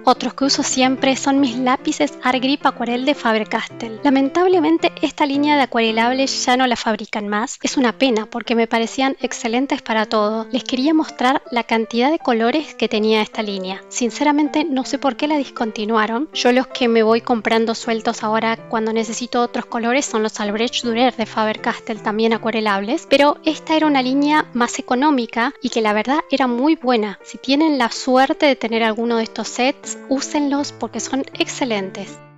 Otros que uso siempre son mis lápices Art Grip Acuarel de Faber-Castell. Lamentablemente esta línea de acuarelables ya no la fabrican más. Es una pena porque me parecían excelentes para todo. Les quería mostrar la cantidad de colores que tenía esta línea. Sinceramente no sé por qué la discontinuaron. Yo los que me voy comprando sueltos ahora cuando necesito otros colores son los Albrecht Dürer de Faber-Castell, también acuarelables, pero esta era una línea más económica y que la verdad era muy buena. Si tienen la suerte de tener alguno de estos sets, úsenlos porque son excelentes.